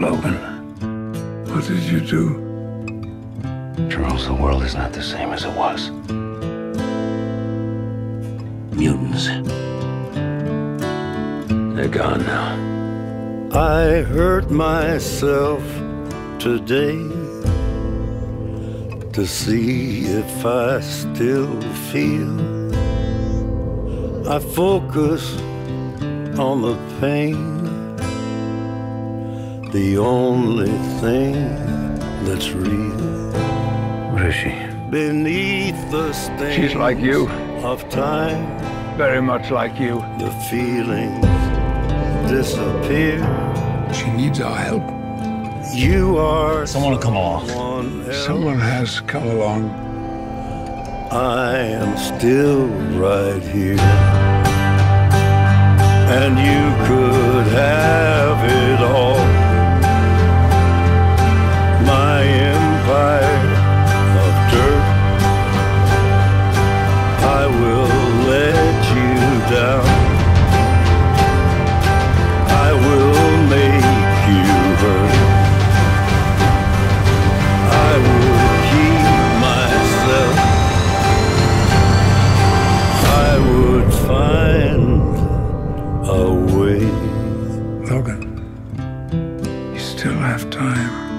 Logan, what did you do? Charles, the world is not the same as it was. Mutants. They're gone now. I hurt myself today to see if I still feel. I focus on the pain, the only thing that's real. What is she? Beneath the stains She's like you. Of time, Very much like you. the feelings disappear. She needs our help. You are Someone will come along. someone else. Someone has come along. I am still right here, and you could have it all. My empire of dirt, I will let you down. I will make you hurt. I would keep myself. I would find a way. Logan, you still have time.